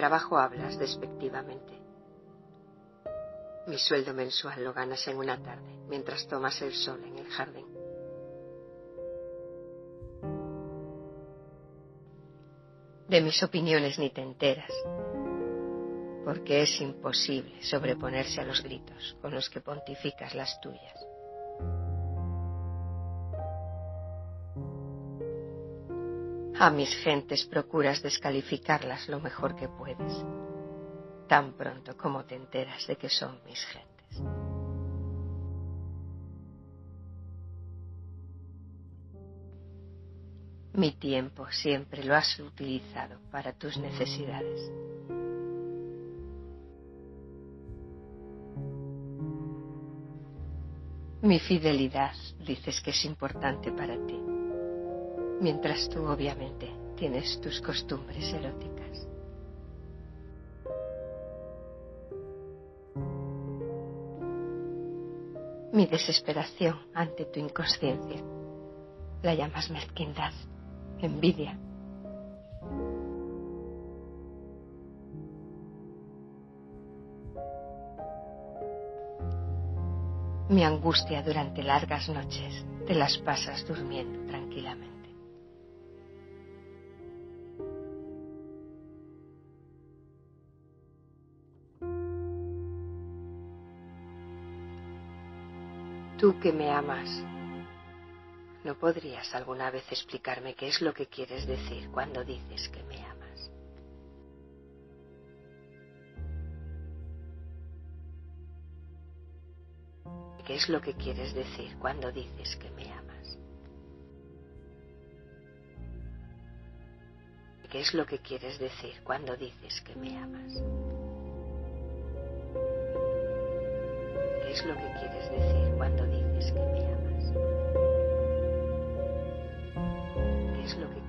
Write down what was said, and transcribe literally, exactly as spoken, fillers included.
trabajo hablas despectivamente. Mi sueldo mensual lo ganas en una tarde, mientras tomas el sol en el jardín. De mis opiniones ni te enteras, porque es imposible sobreponerse a los gritos con los que pontificas las tuyas. A mis gentes procuras descalificarlas lo mejor que puedes, tan pronto como te enteras de que son mis gentes. Mi tiempo siempre lo has utilizado para tus necesidades. Mi fidelidad dices que es importante para ti, mientras tú obviamente tienes tus costumbres eróticas. Mi desesperación ante tu inconsciencia la llamas mezquindad, envidia. Mi angustia durante largas noches te las pasas durmiendo tranquilamente. Tú que me amas, ¿no podrías alguna vez explicarme qué es lo que quieres decir cuando dices que me amas? ¿Qué es lo que quieres decir cuando dices que me amas? ¿Qué es lo que quieres decir cuando dices que me amas? ¿Qué es lo que quieres decir cuando dices que me amas? ¿Qué es lo que